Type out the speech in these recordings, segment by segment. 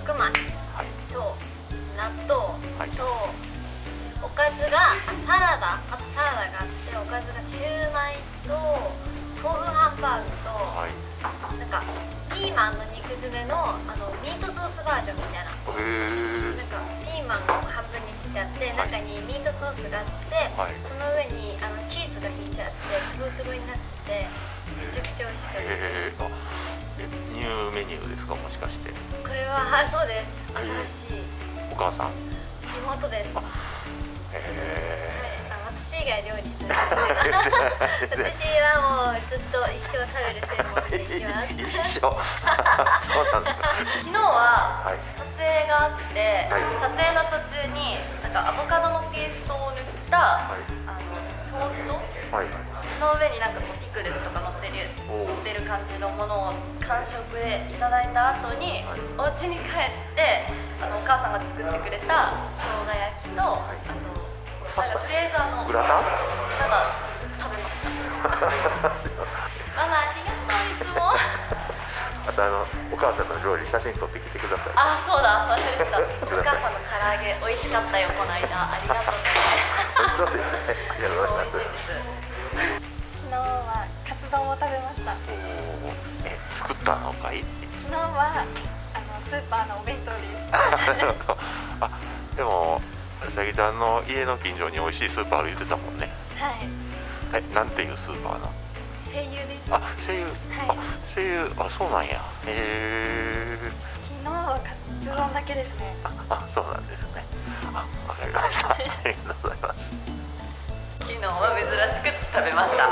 白米と納豆とおかずがサラダ、あとサラダがあって、おかずがシューマイと豆腐ハンバーグと、なんかピーマンの肉詰めのミートソースバージョンみたいな。なんかピーマンを半分に切ってあって、中にミートソースがあって、その上にチーズが引いてあってトロトロになってて、めちゃくちゃ美味しかったです。 ニューメニューですか、もしかして。 これはそうです。新しい。 お母さん。 妹です。私以外料理するんですよ。私はもうずっと一生食べる専門でいきます。 一生。そうなんですか。 昨日は撮影があって、撮影の途中になんかアボカドのペーストを塗ったトーストの上になんかこうピクルスとか乗ってる感じのものを完食でいただいた後に、お家に帰ってお母さんが作ってくれた生姜焼きと、あとなんかとりあえずグラタンなんか食べました。ママありがとう、いつも。 あとお母さんの料理写真撮ってきてください。 あ、そうだ、忘れてた。お母さんの唐揚げ美味しかったよ、この間。ありがとうね。 そうですね。ありがとうございます。 美味しいです。 昨日はカツ丼を食べました。 作ったのかい？ 昨日はスーパーのお弁当です。 あ、でもさきちゃんの家の近所に美味しいスーパーある言ってたもんね。 はい。 なんていうスーパーな？ 声優です。 あ、声優。あ、声優。あ、そうなんや。 昨日はカツ丼だけですね。 そうなんですね。わかりました。ありがとうございます。 昨日は珍しく食べました。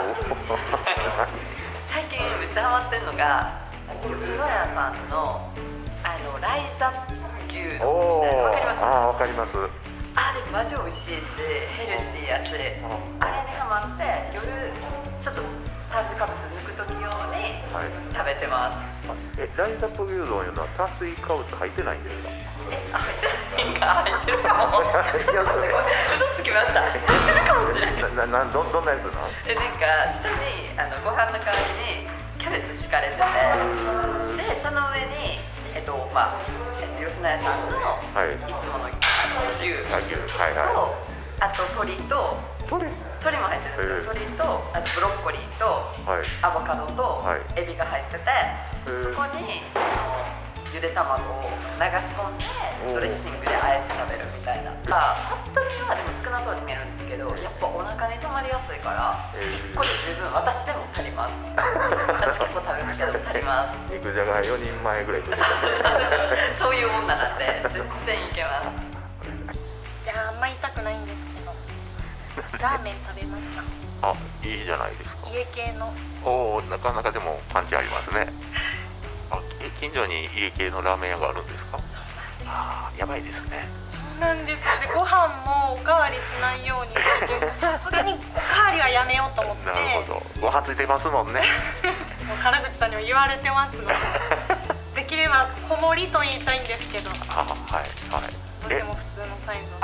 最近めっちゃハマってるのが吉野家さんのライザ牛丼みたいな。わかります？ わかります。 あれマジ美味しいしヘルシーやし、あれにハマって夜ちょっと炭水化物抜く時用に食べてます。 ライザップ牛丼いうのは炭水化物入ってないんですか？ 入ってるかも。嘘つきました。入ってるかもしれない。 どんなやつなの？ なんか下にご飯の代わりにキャベツ敷かれてて、でその上に吉野家さんのいつもの牛と、あと鶏も入ってるんですよ。鶏とあとブロッコリーとアボカドとエビが入ってて、そこにゆで卵を流し込んでドレッシングであえて食べるみたいな。パッと見はでも少なそうに見えるんですけど、やっぱお腹に溜まりやすいから1個で十分、私でも足ります。私結構食べますけど足ります。 肉じゃが4人前ぐらいそういう女なんで全然いけます。 いや、あんま言いたくないんですけど、ラーメン食べました。 あ、いいじゃないですか。 家系の。 なかなかでもパンチありますね。近所に家系のラーメン屋があるんですか？ そうなんです。 やばいですね。 そうなんですよ。で、ご飯もおかわりしないようにさすがにおかわりはやめようと思って。 なるほど。ご飯ついてますもんね。 もう原口さんにも言われてますので、できれば小盛りと言いたいんですけど。 はいはい。 どうしても普通のサイズを。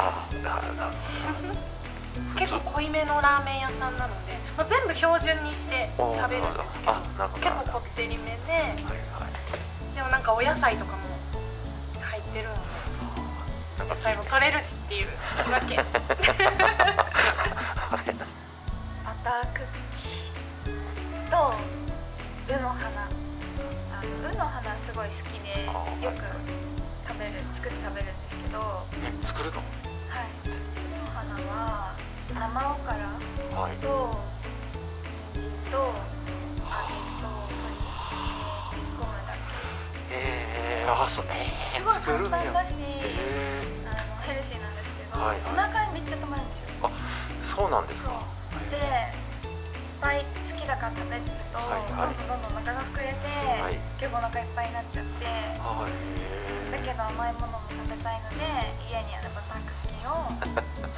結構濃いめのラーメン屋さんなので、もう全部標準にして食べるんですけど、結構こってりめで、でもなんかお野菜とかも入ってるので、野菜も取れるしっていうわけ。バタークッキーと卯の花。卯の花すごい好きでよく作って食べるんですけど。 作るの？ はい。卯の花は生おからと人参と揚げと鶏煮込むだけ。すごい簡単だし、ヘルシーなんですけど、お腹にめっちゃ止まるんですよ。 そうなんですか。 で、いっぱい好きだから食べるとどんどんお腹が膨れて、結構お腹いっぱいになっちゃって、だけど甘いものも食べたいので家にあるバタークッキーを食べる。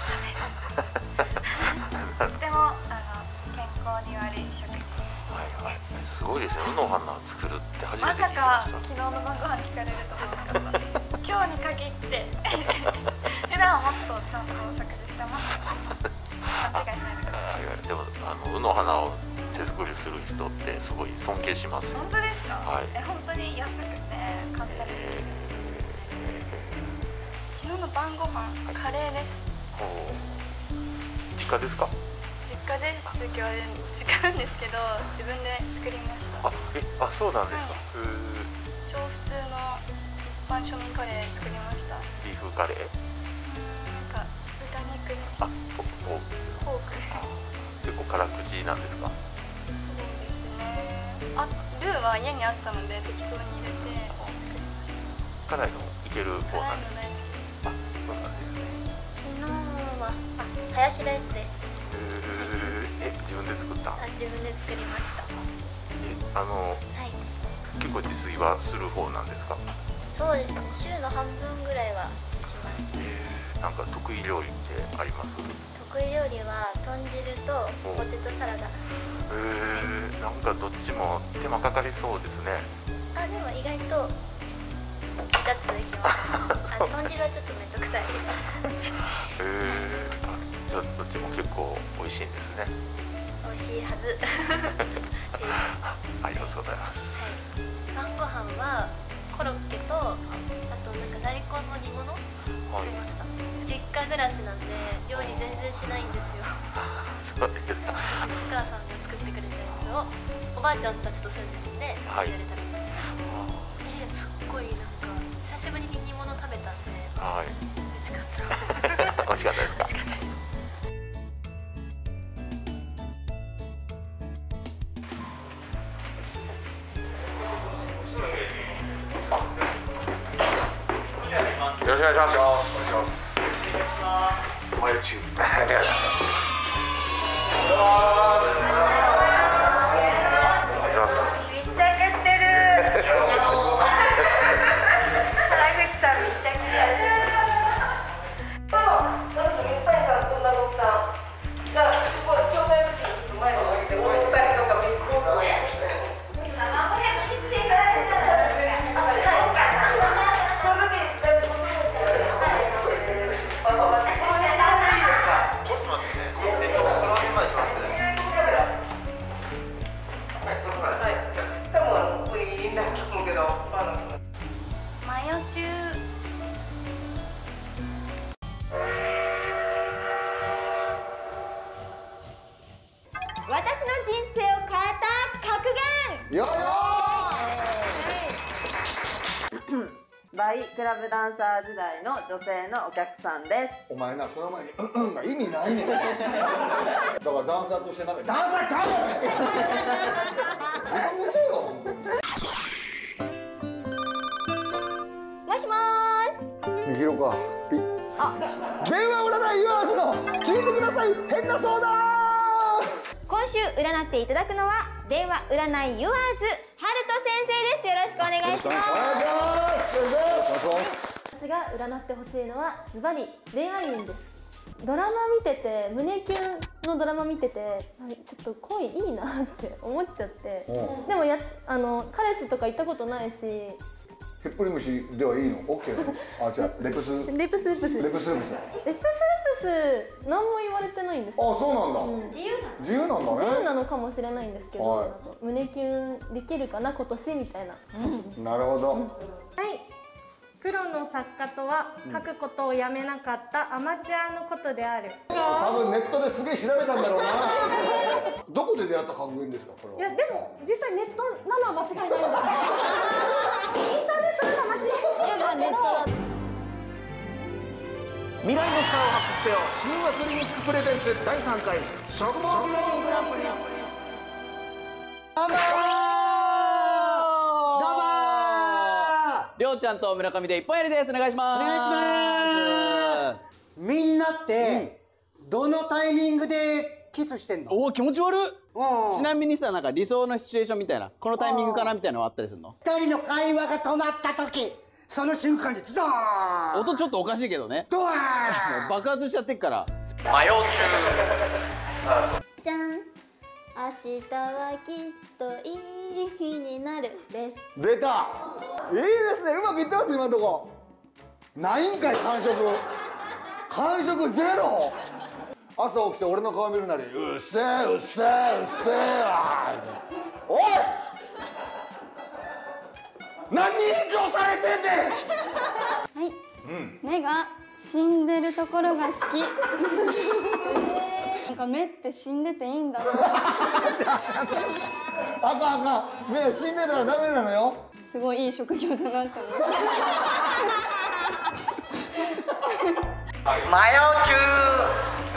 とっても健康に悪い食事。 すごいですよ。卯の花作るって初めまて聞きました。 さか昨日の晩ご飯聞かれると思わなかった。今日に限って普段はもっとちゃんと食事してます。勘違いしないでください。 でも卯の花を手作りする人ってすごい尊敬します。 本当ですか？ はい。 本当に安くて簡単にできる。 の晩ご飯、カレーです。 実家ですか？ 実家ですけど、実家なんですけど、自分で作りました。 そうなんですか。 超普通の一般庶民カレー作りました。 ビーフカレー？ なんか豚肉です。 ポーク。結構辛口なんですか？ そうですね。ルーは家にあったので適当に入れて作りました。 辛いのいける方なんですか？ そうなんですね。 昨日はハヤシライスです。 自分で作った？ 自分で作りました。 結構自炊はする方なんですか？ そうですね。週の半分ぐらいはします。 なんか得意料理ってあります？ 得意料理は豚汁とポテトサラダ。 なんかどっちも手間かかりそうですね。 でも意外とちゃっとできます。豚汁はちょっとめんどくさい。 じゃあどっちも結構美味しいんですね。 美味しいはず。 ありがとうございます。 晩ご飯はコロッケとあとなんか大根の煮物食べました。実家暮らしなんで料理全然しないんですよ。 そうですか。 お母さんが作ってくれたやつをおばあちゃんたちと住んでるんでみんなで食べました。すっごいなんか久しぶりに煮物食べたんで美味しかった。 美味しかったですか？ 美味しかったです。 よろしくお願いします。おはようチーム。 密着してる。原口さん密着してる。水谷さんと長尾さんがすごい障害物にちょっと前に置いて踊ったりとかめっちゃそうや。 私の人生を変えた格言。 よバイクラブダンサー時代の女性のお客さんです。 お前な、その前にが意味ないねん。だからダンサーとしてなんかダンサーちゃうよ。何せよ本当に。 もしもーし。 みひろか。電話占い言わずの聞いてください。変な相談。 今週占っていただくのは電話占いユアーズハルト先生です。よろしくお願いします。 私が占ってほしいのはズバリ恋愛運です。ドラマ見てて、胸キュンのドラマ見ててちょっと恋いいなって思っちゃって、でも彼氏とか行ったことないし。 へっぽり虫ではいいの？オッケーなの？じゃあレプスープス何も言われてないんですよ。 そうなんだ。自由なんだね。 自由なのかもしれないんですけど、胸キュンできるかな今年みたいな感じです。 なるほど。 はい。プロの作家とは書くことをやめなかったアマチュアのことである。 多分ネットですげえ調べたんだろうな。どこで出会った格言ですかこれは？ いやでも実際ネットなのは間違いないんですよ。インターネットなのは間違いないんですけど。 未来の力を発掘せよ。 神話クリニックプレゼンツ第3回食毛芸人グランプリ。 どうもりょうちゃんと村上で一本やりです。お願いします。 お願いします。みんなって、どのタイミングでキスしてんの？ おお、気持ち悪い。ちなみにさ、なんか理想のシチュエーションみたいな、このタイミングかなみたいなのあったりするの？ 二人の会話が止まった時、その瞬間にドーン。 音ちょっとおかしいけどね。 ドーン。 爆発しちゃってっから。 迷う中。 じゃん。明日はきっといい日になるです。 出た。いいですね。うまくいってます今のとこ。ないんかい完食。完食ゼロ。朝起きて俺の顔見るなりうっせえうっせえうっせえわ。おい。何に影響されてんねん。 はい。目が死んでるところが好き。なんか目って死んでていいんだな。 あかんあかん、目死んでたらダメなのよ。 すごいいい職業だなって思って。 マヨチュー